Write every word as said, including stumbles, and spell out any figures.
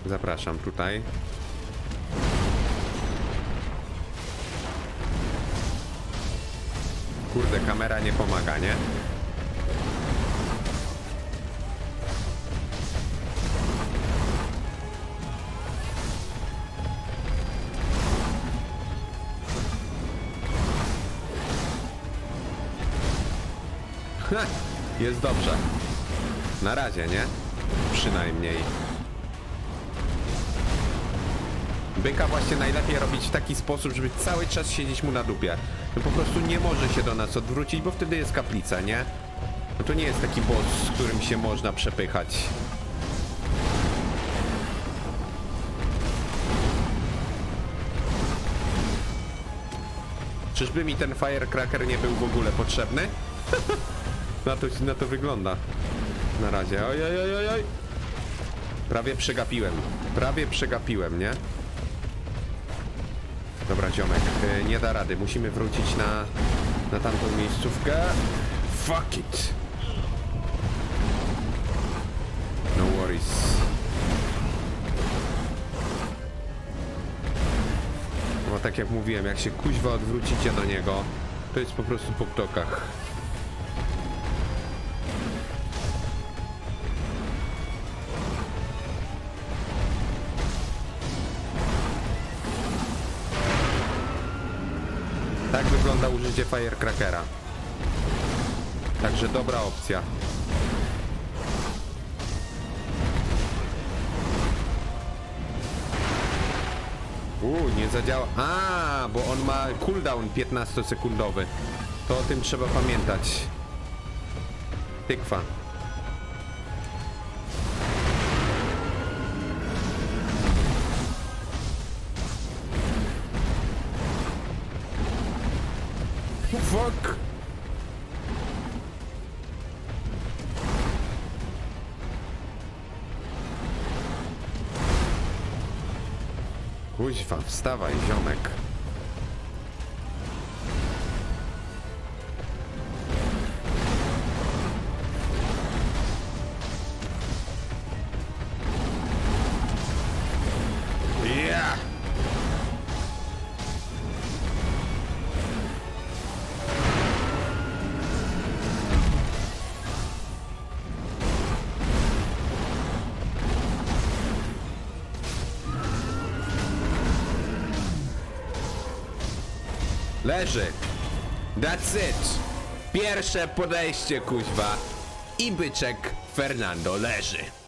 Zapraszam tutaj. Kurde, kamera nie pomaga, nie? Ha, jest dobrze. Na razie, nie? Przynajmniej. Byka właśnie najlepiej robić w taki sposób, żeby cały czas siedzieć mu na dupie. No po prostu nie może się do nas odwrócić, bo wtedy jest kaplica, nie? No to nie jest taki boss, z którym się można przepychać. Czyżby mi ten firecracker nie był w ogóle potrzebny? na, to, na to wygląda. Na razie. Oj, oj, oj, oj. Prawie przegapiłem. Prawie przegapiłem, nie? Dobra, ziomek. Yy, nie da rady. Musimy wrócić na, na tamtą miejscówkę. Fuck it. No worries. No tak jak mówiłem, jak się kuźwa odwrócicie do niego, to jest po prostu po ptokach. Tak wygląda użycie firecrackera. Także dobra opcja. Uuu, nie zadziała. A, bo on ma cooldown piętnastosekundowy. To o tym trzeba pamiętać. Tykwa. Fuck. Kuźwa, wstawaj, ziomek. Yeah. Leży. That's it. Pierwsze podejście, kuźwa. I byczek Fernando leży.